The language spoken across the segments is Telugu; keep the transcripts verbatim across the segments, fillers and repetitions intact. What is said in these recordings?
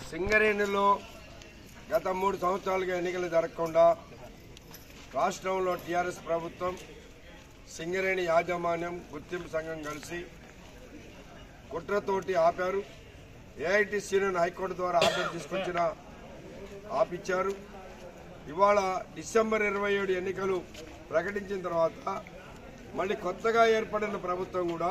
సింగరేణిలో గత మూడు సంవత్సరాలుగా ఎన్నికలు జరగకుండా రాష్ట్రంలో టీఆర్ఎస్ ప్రభుత్వం సింగరేణి యాజమాన్యం గుర్తింపు సంఘం కలిసి కుట్రతోటి ఆపారు. ఏఐటీసీని హైకోర్టు ద్వారా ఆర్డర్ తీసుకొచ్చిన ఆపిచ్చారు. ఇవాళ డిసెంబర్ ఇరవై ఏడు ఎన్నికలు ప్రకటించిన తర్వాత మళ్ళీ కొత్తగా ఏర్పడిన ప్రభుత్వం కూడా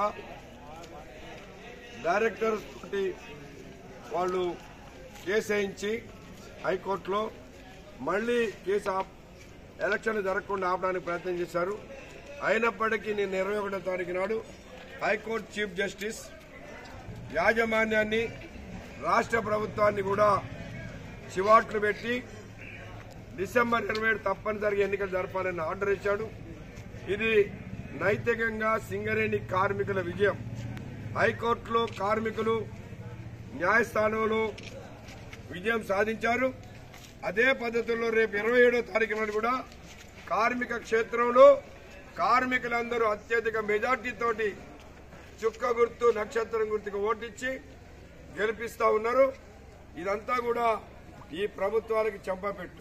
డైరెక్టర్స్ తోటి వాళ్ళు కేసు వేయించి హైకోర్టులో మళ్ళీ కేసు ఎలక్షన్ జరగకుండా ఆపడానికి ప్రయత్నం చేశారు. అయినప్పటికీ నేను ఇరవై ఒకటో తారీఖు నాడు హైకోర్టు చీఫ్ జస్టిస్ యాజమాన్యాన్ని రాష్ట్ర ప్రభుత్వాన్ని కూడా చివాట్లు పెట్టి డిసెంబర్ ఇరవై ఏడు తప్పనిసరిగా ఎన్నికలు జరపాలని ఆర్డర్ ఇచ్చాడు. ఇది నైతికంగా సింగరేణి కార్మికుల విజయం. హైకోర్టులో కార్మికులు న్యాయస్థానంలో విజయం సాధించారు. అదే పద్ధతుల్లో రేపు ఇరవై ఏడో తారీఖు నాడు కూడా కార్మిక క్షేత్రంలో కార్మికులందరూ అత్యధిక మెజార్టీతోటి చుక్క గుర్తు నక్షత్రం గుర్తుకు ఓటిచ్చి గెలిపిస్తా ఉన్నారు. ఇదంతా కూడా ఈ ప్రభుత్వానికి చెంపపెట్టు.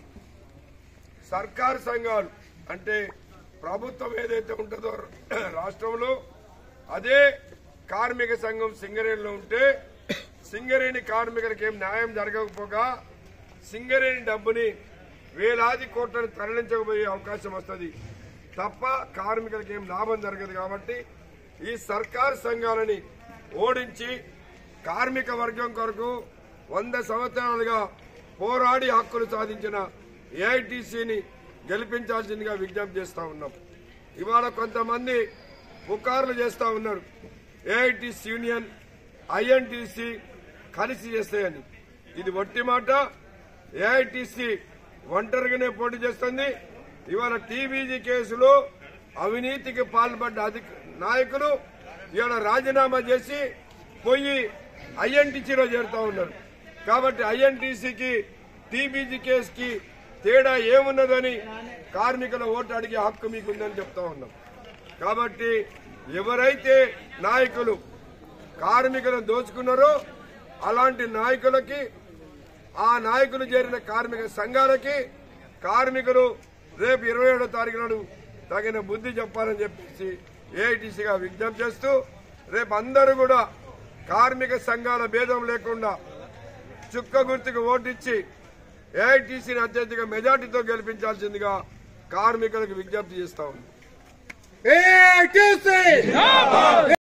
సర్కారు సంఘాలు అంటే ప్రభుత్వం ఏదైతే ఉంటుందో రాష్ట్రంలో అదే కార్మిక సంఘం సింగరేణిలో ఉంటే సింగరేణి కార్మికులకు ఏం న్యాయం జరగకపోగా సింగరేణి డబ్బుని వేలాది కోట్లను తరలించకపోయే అవకాశం వస్తుంది తప్ప కార్మికులకు ఏం లాభం జరగదు. కాబట్టి ఈ సర్కారు సంఘాలని ఓడించి కార్మిక వర్గం కొరకు వంద సంవత్సరాలుగా పోరాడి హక్కులు సాధించిన ఏఐటీసీని గెలిపించాల్సిందిగా విజ్ఞప్తి చేస్తా ఉన్నాం. ఇవాళ కొంతమంది పుకార్లు చేస్తా ఉన్నారు, ఏఐటీసీ యూనియన్ ఐఎన్టీసీ కలిసి చేస్తాయని. ఇది వట్టి మాట. ఏఐటీసీ ఒంటరిగానే పోటీ చేస్తుంది. ఇవాళ టీబీజీ కేసులో అవినీతికి పాల్పడ్డ అధిక నాయకులు ఇవాళ రాజీనామా చేసి పోయి ఐఎన్టీసీలో చేరుతా ఉన్నారు. కాబట్టి ఐఎన్టీసీకి టీబీజీ కేసుకి తేడా ఏమున్నదని కార్మికుల ఓటు అడిగే హక్కు మీకుందని చెప్తా ఉన్నాం. కాబట్టి ఎవరైతే నాయకులు కార్మికులను దోచుకున్నారో అలాంటి నాయకులకి ఆ నాయకులు చేరిన కార్మిక సంఘాలకి కార్మికులు రేపు ఇరవై ఏడో తారీఖు నాడు తగిన బుద్ధి చెప్పాలని చెప్పేసి ఏఐటీసీగా విజ్ఞప్తి చేస్తూ రేపు అందరూ కూడా కార్మిక సంఘాల భేదం లేకుండా చుక్క గుర్తుకు ఓటిచ్చి ఏఐటీసీని అత్యధిక మెజార్టీతో గెలిపించాల్సిందిగా కార్మికులకు విజ్ఞప్తి చేస్తా ఉంది.